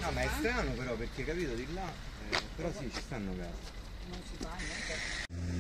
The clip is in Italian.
No, ma è strano però perché capito di là, però sì, ci stanno case. Non si fa niente.